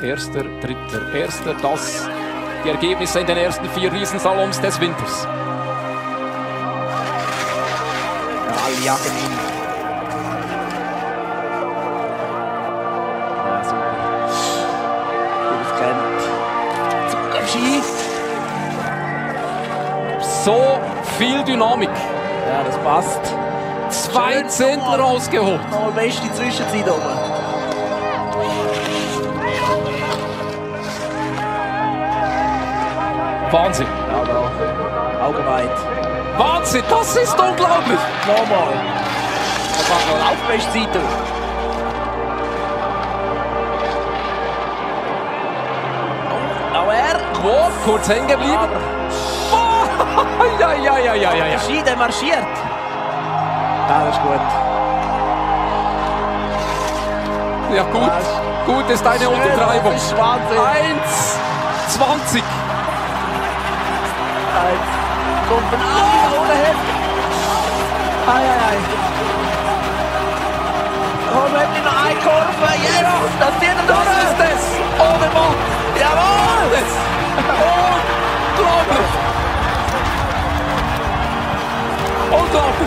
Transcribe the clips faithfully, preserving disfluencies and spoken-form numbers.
Erster, dritter, erster. Das die Ergebnisse in den ersten vier Riesenslaloms des Winters. Ja, alle jagen ihn. Ja, super. Gut kennt. Zum Ski. So viel Dynamik. Ja, das passt. Zwei Zehntel rausgeholt. Noch beste Zwischenzeit oben. Wahnsinn. Ja, da. Augenweit. Wahnsinn, das ist unglaublich. Nochmal. Er macht noch Laufbestzeit durch. Oh, auch er. Wow, kurz hängen geblieben. Oh, ja, ja, ja, ja, ja. Der Ski, der marschiert. Ja, das ist gut. Ja, gut. Das ist gut ist eine schön, Untertreibung. Das ist Wahnsinn. eins zwanzig. Jetzt kommt ein Auge ohne Heft. Ei, ei, ei. Komm, hätte ich noch eine Kurve. Yes, das zieht er durch. Das ist es. Odermatt. Jawohl. Unglaublich. Unglaublich.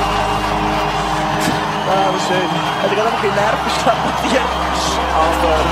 Ja, das ist schön. Hätte gerade noch ein bisschen Nerven strapaziert. Aber